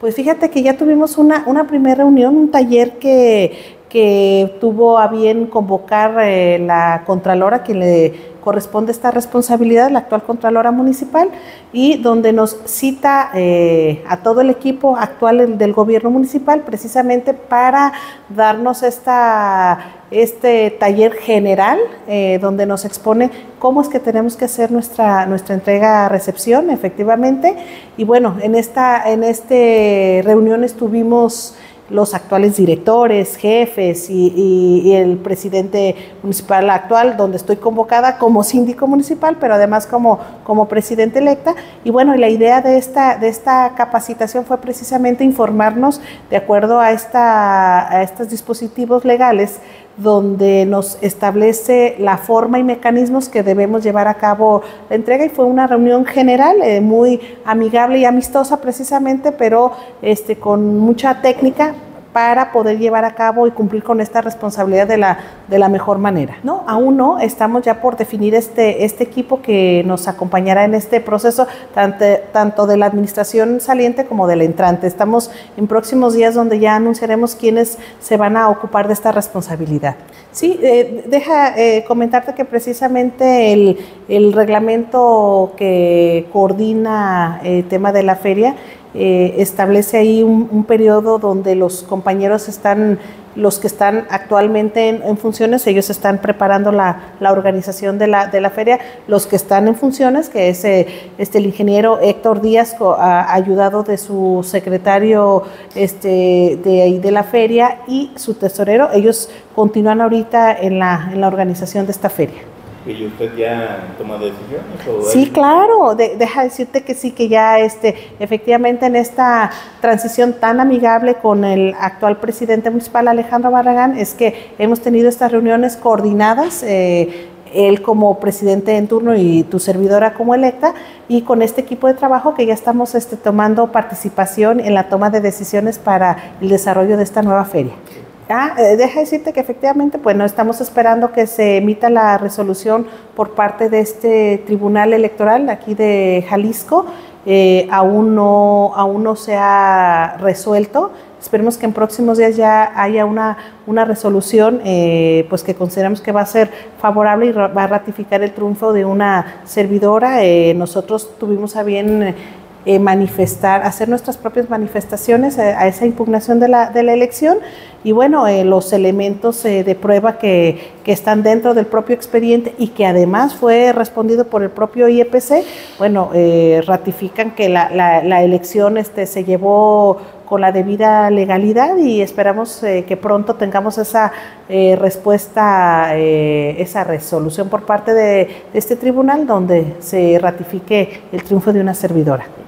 Pues fíjate que ya tuvimos una primera reunión, un taller que tuvo a bien convocar la Contralora, quien le corresponde esta responsabilidad, la actual Contralora Municipal, y donde nos cita a todo el equipo actual del gobierno municipal precisamente para darnos este taller general donde nos expone cómo es que tenemos que hacer nuestra entrega-recepción efectivamente. Y bueno, en esta reunión estuvimos los actuales directores, jefes y el presidente municipal actual, donde estoy convocada como síndico municipal, pero además como presidente electa. Y bueno, la idea de esta capacitación fue precisamente informarnos de acuerdo a estos dispositivos legales, donde nos establece la forma y mecanismos que debemos llevar a cabo la entrega, y fue una reunión general muy amigable y amistosa precisamente, pero con mucha técnica para poder llevar a cabo y cumplir con esta responsabilidad de la mejor manera. No, aún no, estamos ya por definir este equipo que nos acompañará en este proceso, tanto de la administración saliente como de la entrante. Estamos en próximos días donde ya anunciaremos quiénes se van a ocupar de esta responsabilidad. Sí, deja comentarte que precisamente el reglamento que coordina el tema de la feria establece ahí un periodo donde los compañeros los que están actualmente en funciones, ellos están preparando la organización de la feria. Los que están en funciones, que es el ingeniero Héctor Díaz, ayudado de su secretario de la feria y su tesorero, ellos continúan ahorita en la organización de esta feria. ¿Y usted ya ha tomado decisiones? Sí, claro, deja decirte que sí, que ya efectivamente en esta transición tan amigable con el actual presidente municipal, Alejandro Barragán, es que hemos tenido estas reuniones coordinadas, él como presidente en turno y tu servidora como electa, y con este equipo de trabajo que ya estamos tomando participación en la toma de decisiones para el desarrollo de esta nueva feria. Deja decirte que efectivamente, pues no estamos esperando que se emita la resolución por parte de este tribunal electoral aquí de Jalisco. Aún no se ha resuelto. Esperemos que en próximos días ya haya una resolución pues que consideramos que va a ser favorable y va a ratificar el triunfo de una servidora. Nosotros tuvimos a bien hacer nuestras propias manifestaciones a esa impugnación de la elección, y bueno, los elementos de prueba que están dentro del propio expediente y que además fue respondido por el propio IEPC, bueno, ratifican que la elección se llevó con la debida legalidad, y esperamos que pronto tengamos esa respuesta, esa resolución por parte de este tribunal donde se ratifique el triunfo de una servidora.